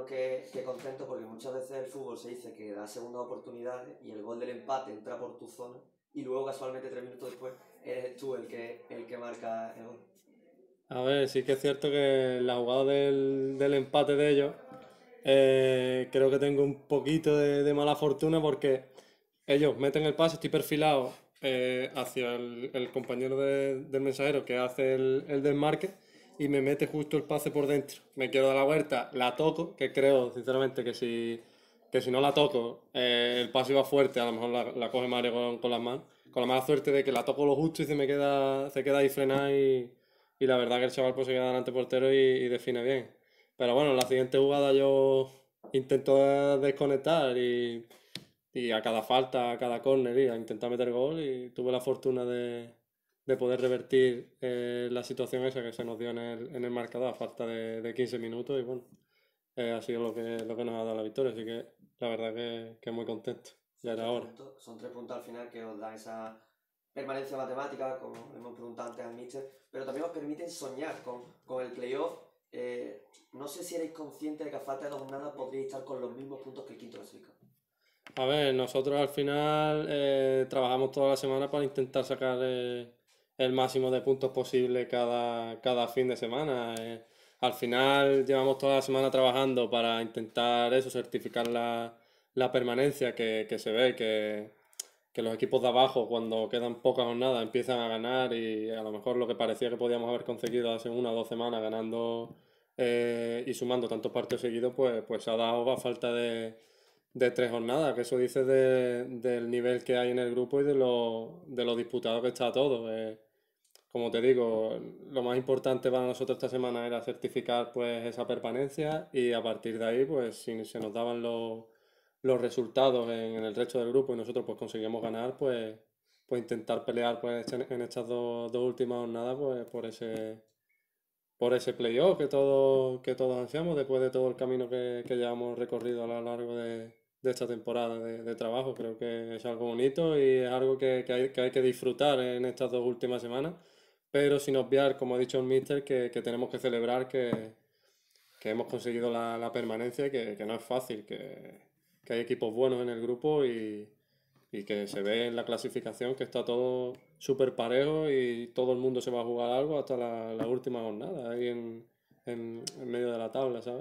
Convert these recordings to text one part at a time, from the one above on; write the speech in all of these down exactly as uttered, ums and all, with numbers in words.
que, que contento, porque muchas veces el fútbol se dice que da segundas oportunidades y el gol del empate entra por tu zona y luego casualmente tres minutos después eres tú el que, el que marca el gol. A ver, sí que es cierto que la jugada del, del empate de ellos, eh, creo que tengo un poquito de, de mala fortuna porque ellos meten el pase, estoy perfilado eh, hacia el, el compañero de- del mensajero que hace el, el desmarque y me mete justo el pase por dentro. Me quiero dar la vuelta, la toco, que creo sinceramente que si, que si no la toco, eh, el pase iba fuerte, a lo mejor la, la coge Mario con, con las manos. Con la mala suerte de que la toco lo justo y se me queda, se queda ahí frenada y, y la verdad que el chaval pues se queda delante portero y, y define bien. Pero bueno, en la siguiente jugada yo intento desconectar y, y a cada falta, a cada córner y a intentar meter gol y tuve la fortuna de, de poder revertir eh, la situación esa que se nos dio en el, en el marcador a falta de, de quince minutos y bueno, eh, ha sido lo que, lo que nos ha dado la victoria, así que la verdad que, que muy contento. Ya Son era tres hora. puntos, son tres puntos al final que os dan esa permanencia matemática, como hemos preguntado antes al Mister, pero también os permiten soñar con, con el playoff. Eh, no sé si erais conscientes de que a falta de dos jornadas podríais estar con los mismos puntos que el quinto clasificado. A ver, nosotros al final eh, trabajamos toda la semana para intentar sacar eh, el máximo de puntos posible cada, cada fin de semana. Eh, al final llevamos toda la semana trabajando para intentar eso, certificar la, la permanencia, que, que se ve que, que los equipos de abajo cuando quedan pocas jornadas empiezan a ganar y a lo mejor lo que parecía que podíamos haber conseguido hace una o dos semanas ganando eh, y sumando tantos partidos seguidos, pues, pues se ha dado a falta de de tres jornadas, que eso dice de- del nivel que hay en el grupo y de lo, de lo disputado que está todo. Eh, como te digo, lo más importante para nosotros esta semana era certificar pues esa permanencia y a partir de ahí, pues si se nos daban los, los resultados en, en el resto del grupo y nosotros pues conseguíamos ganar, pues, pues intentar pelear pues en, en estas dos, dos últimas jornadas pues por ese por ese playoff que todos, que todos ansiamos después de todo el camino que, que llevamos recorrido a lo largo de, de esta temporada de, de trabajo. Creo que es algo bonito y es algo que, que hay, que hay que disfrutar en estas dos últimas semanas, pero sin obviar, como ha dicho el míster, que, que tenemos que celebrar que, que hemos conseguido la, la permanencia y que, que no es fácil, que, que hay equipos buenos en el grupo y, y que se ve en la clasificación que está todo súper parejo y todo el mundo se va a jugar algo hasta la, la última jornada, ahí en, en, en medio de la tabla, ¿sabes?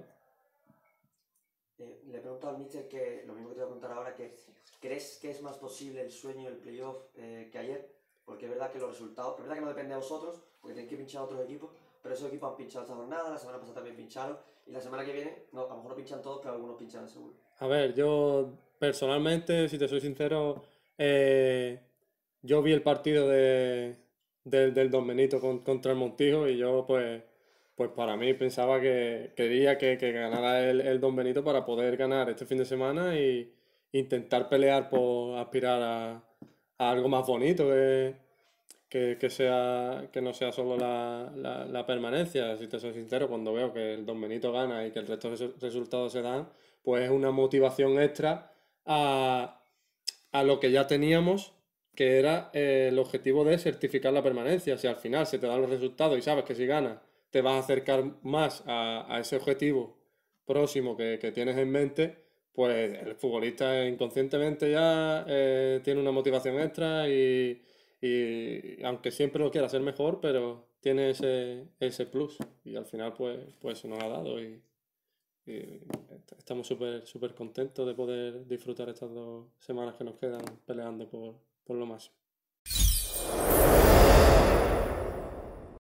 Eh, le he preguntado al Mister que, lo mismo que te voy a preguntar ahora, que ¿crees que es más posible el sueño del playoff eh, que ayer? Porque es verdad que los resultados, es verdad que no depende de vosotros, porque tenéis que pinchar a otros equipos, pero esos equipos han pinchado esta jornada, la semana pasada también pincharon, y la semana que viene, no, a lo mejor no pinchan todos, pero algunos pinchan seguro. A ver, yo personalmente, si te soy sincero, eh, yo vi el partido de, del del Don Benito con- contra el Montijo y yo pues, pues para mí pensaba que quería que, que ganara el, el Don Benito para poder ganar este fin de semana y intentar pelear por aspirar a, a algo más bonito que, que, que sea, que no sea solo la, la- la permanencia. Si te soy sincero, cuando veo que el Don Benito gana y que el resto de resu- resultados se dan, pues es una motivación extra a, a lo que ya teníamos, que era eh, el objetivo de certificar la permanencia. Si al final se te dan los resultados y sabes que si ganas te vas a acercar más a, a ese objetivo próximo que, que tienes en mente, pues el futbolista inconscientemente ya eh, tiene una motivación extra y, y aunque siempre lo quiera hacer mejor, pero tiene ese, ese plus y al final pues, pues se nos ha dado y, y estamos súper súper contentos de poder disfrutar estas dos semanas que nos quedan peleando por, por lo máximo.